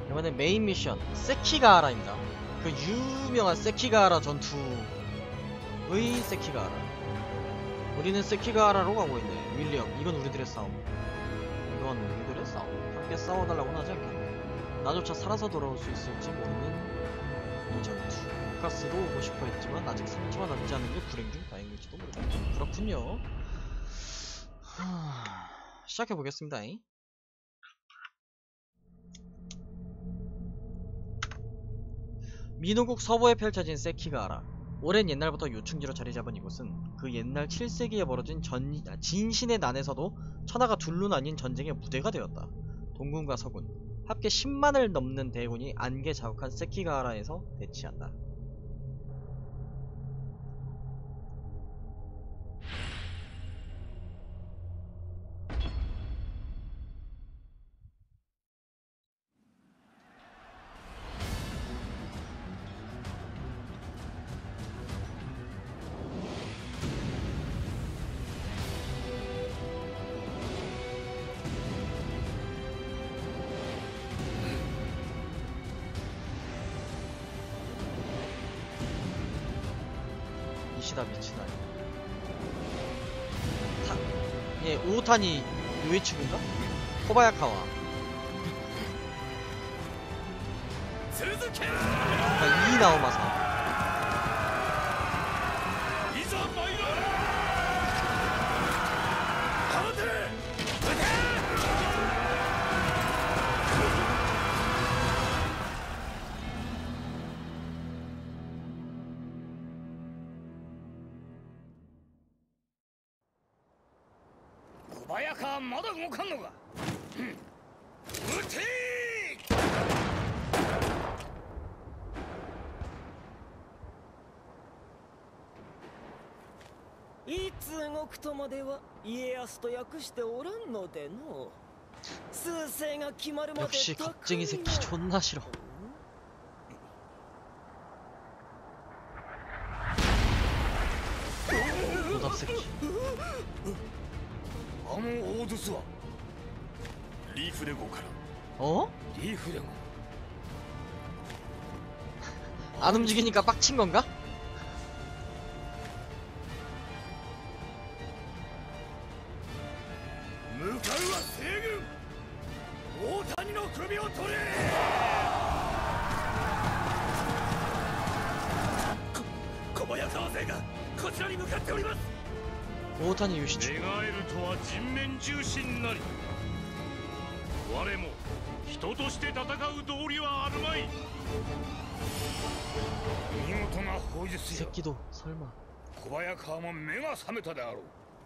이번엔 메인 미션 세키가하라입니다. 그 유명한 세키가하라 전투의 세키가하라. 우리는 세키가하라로 가고 있네. 윌리엄, 이건 우리들의 싸움. 이건 우리들의 싸움. 함께 싸워달라고는 하지 않겠네. 나조차 살아서 돌아올 수 있을지 모르는 이 전투. 루카스도 오고 싶어 했지만 아직 3초가 남지 않은 게 불행 중 다행일지도 모르다. 그렇군요. 시작해보겠습니다. 민호국 서부에 펼쳐진 세키가하라. 오랜 옛날부터 요충지로 자리잡은 이곳은 그 옛날 7세기에 벌어진 진신의 난에서도 천하가 둘로 나뉜 전쟁의 무대가 되었다. 동군과 서군, 합계 10만을 넘는 대군이 안개 자욱한 세키가하라에서 대치한다. 이시다 미치나요. 예, 오오타니 요이치군가? 코바야카와. 이 나오마사. 코바야카와まだ動かんのか。撃てー。いつ動くとまでは家康と訳しておらんのでの。数勢が決まるまで。 역시 겁쟁이 새끼 존나 싫어. 도답 새끼. あの大筒はリーフレ号から。 어? リーフレ号。 안 움직이니까 빡친 건가? 向かうは西軍。大谷の首を取れ。小早川勢がこちらに向かっております。 오타니 요시추. 願えるとは人面重心なり。我も人として戦う道理はあるまい。見事な砲術よ。 새끼도 설마. 小早川も目が覚めたであろう。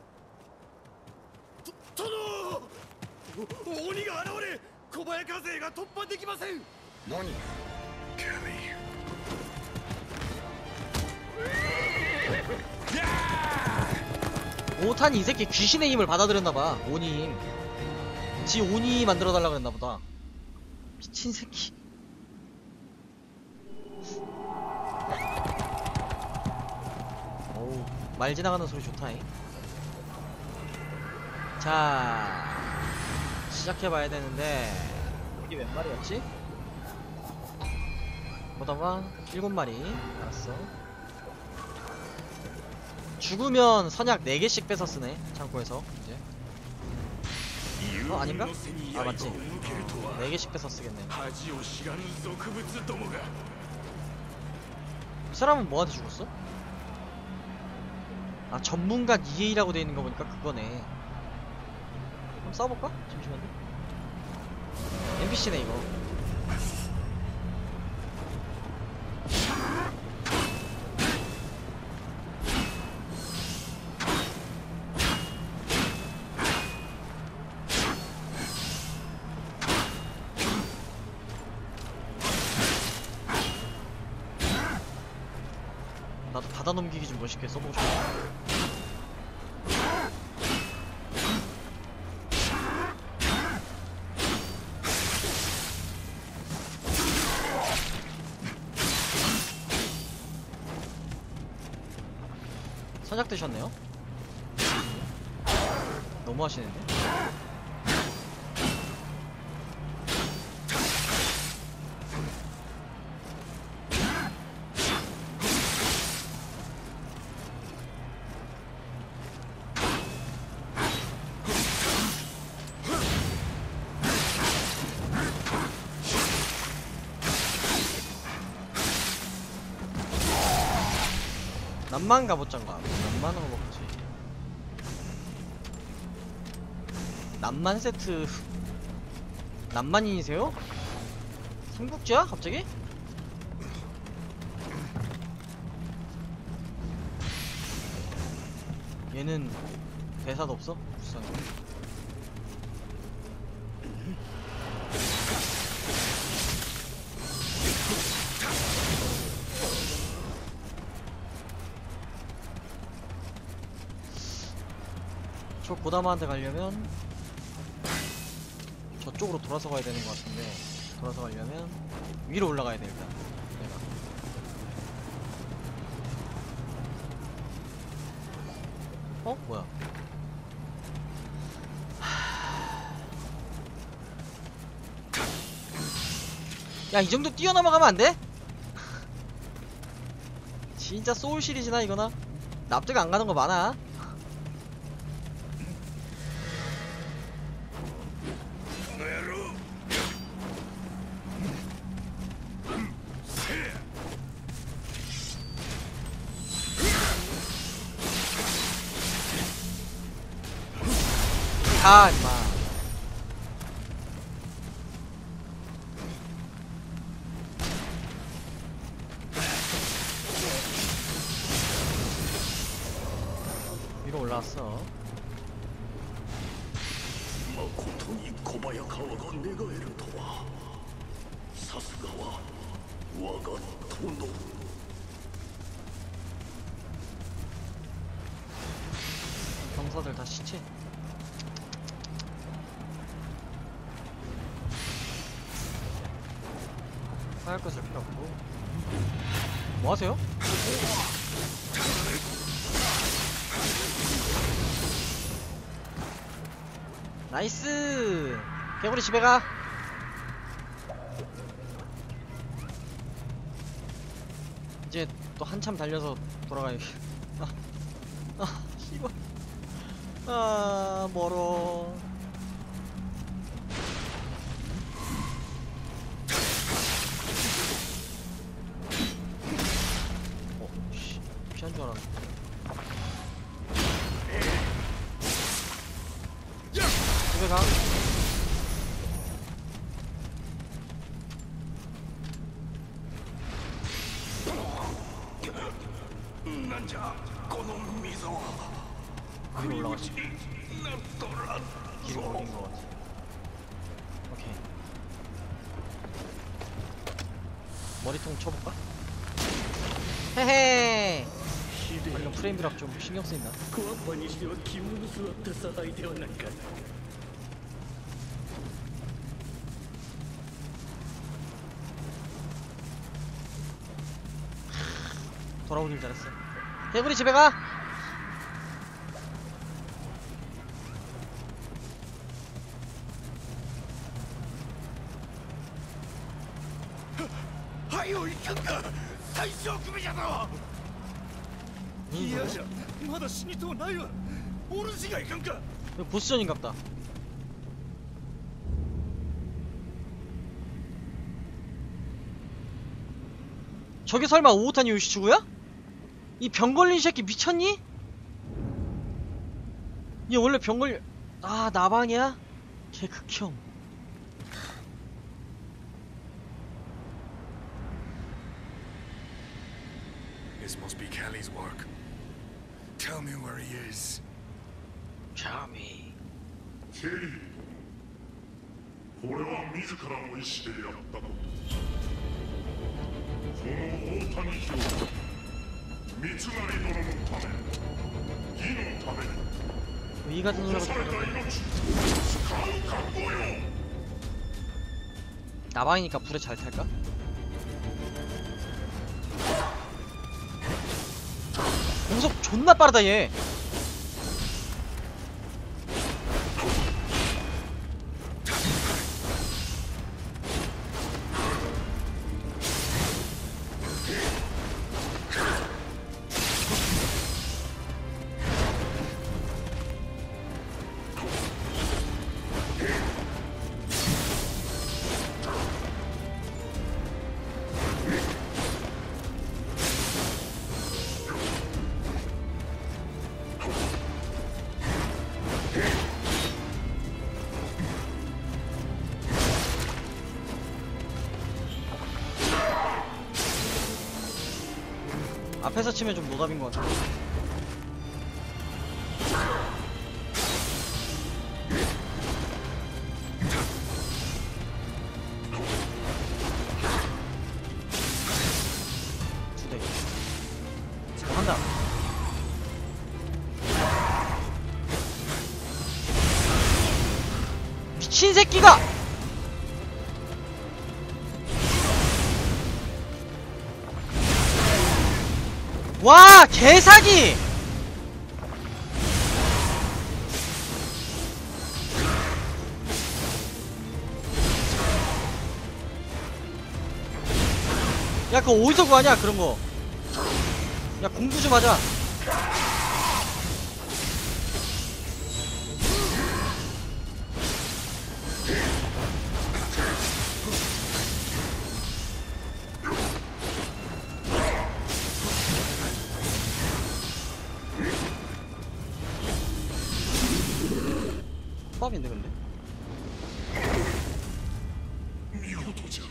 殿！鬼が現れ、小早川勢が突破できません。何？キャリー。 오탄이 이 새끼 귀신의 힘을 받아들였나봐. 오니 힘. 지 오니 만들어달라 그랬나보다. 미친 새끼. 어우, 말 지나가는 소리 좋다잉. 자, 시작해봐야 되는데 여기 몇 마리였지? 보다가 7마리. 알았어. 죽으면 선약 4개씩 뺏어 쓰네. 창고에서 이제. 아닌가? 아 맞지. 4개씩 뺏어 쓰겠네. 이 사람은 뭐한테 죽었어? 아 전문가 EA라고 되어있는 거 보니까 그거네. 한번 싸워볼까? 잠시만요. NPC네 이거. 나도 받아 넘기기 좀 멋있게 써보고 싶어. 선약되셨네요? 너무 하시는데? 남만 갑옷장가. 남만은 먹지. 남만 세트. 남만인이세요? 삼국지야? 갑자기? 얘는 대사도 없어? 불쌍해. 저 고다마한테 가려면 저쪽으로 돌아서 가야 되는 것 같은데, 돌아서 가려면 위로 올라가야 돼 일단. 내가 뭐야? 야, 이 정도 뛰어넘어가면 안 돼? 진짜 소울 시리즈나 이거나? 납득 안 가는 거 많아. 가, 임마. 위로 올라왔어. 誠に小早川が寝返るとは。さすがは我が殿。 병사들 다 시체. 화할 것을 필요 없고. 뭐 하세요? 나이스! 개구리 집에 가! 이제 또 한참 달려서 돌아가야겠. 씨발. 멀어. 씨, 피한 줄 알았네. 집에 가. 위로 올라가자. 길이 걸린 것 같아. 오케이. 머리통 쳐볼까? 헤헤. 방금 프레임 드랍 좀 신경 쓰인다. 小アッパにしては肝の据わった差配ではないか。 돌아오길 잘했어. 개구리 집에 가. 하요いかんか最小組じゃぞ。いやじゃまだ死にとうないわ。お主がいかんか。 이거 보스전인갑다. 저게 설마 오오타니 요시츠구야? 이 병 걸린 새끼 미쳤니? 얘 원래 병 걸려. 아, 나방이야? 개 극혐. This must be Kelly's work. Tell me where he is. Tell me. ケリー、これは自らの意志でやったこと。この大谷兵三成殿のため、義のために 이 같은 残 소리가 された 들려. 命使う覚悟よ。 나방이니까 불에 잘 탈까? 공속 존나 빠르다 얘. 앞에서 치면 좀 노답인 것 같아. 두 대. 뭐 한다. 미친 새끼가! 와, 개사기! 야, 그거 어디서 구하냐, 그런 거. 야, 공부 좀 하자. 밥인데, 근데? 見事じゃ。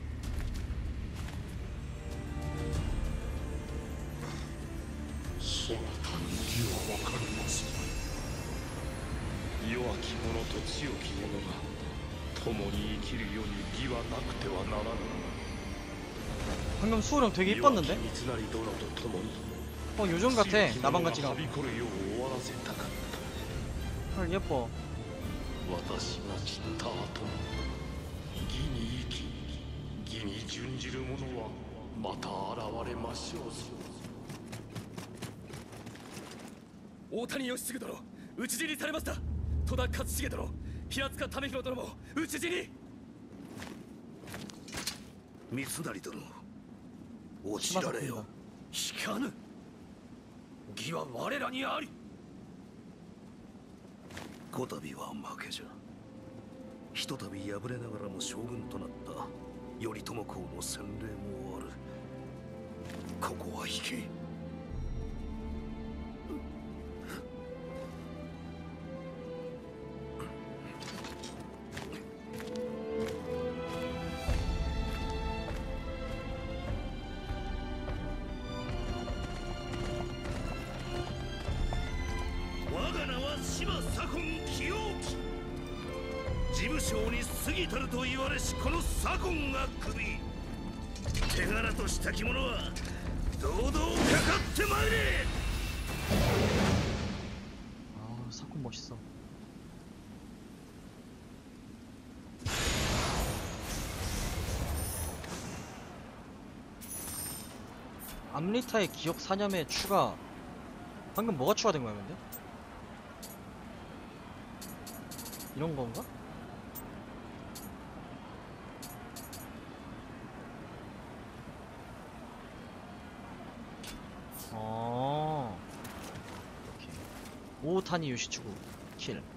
そなたに義は分かりますまい。 弱き者と強き者が共に生きる世に義はなくてはならぬ。 방금 수호령 되게 이뻤는데? 三成殿と共に 요정 같아. 나방같지가. はびこる世を終わらせたかった。 헐, 예뻐. 私が散った後も義に生き義に準じる者はまた現れましょうぞ。大谷義次殿、討ち死にされました。戸田勝重殿、平塚為広殿も討ち死に。 三成殿、落ちられよ。 引かぬ。義は我らにあり。 こたびは負けじゃ。ひとたび敗れながらも将軍となった頼朝公の洗礼もある。ここは引け。我が名は芝左近清興。事務省に過ぎたると言われしこの左近が首。手柄としたき者は堂々かかってまいれ。 아, 사건 멋있어. 암리타의 기억 사념의 추가. 방금 뭐가 추가된 거야, 근데? 이런 건가? 오타니 요시츠구 킬.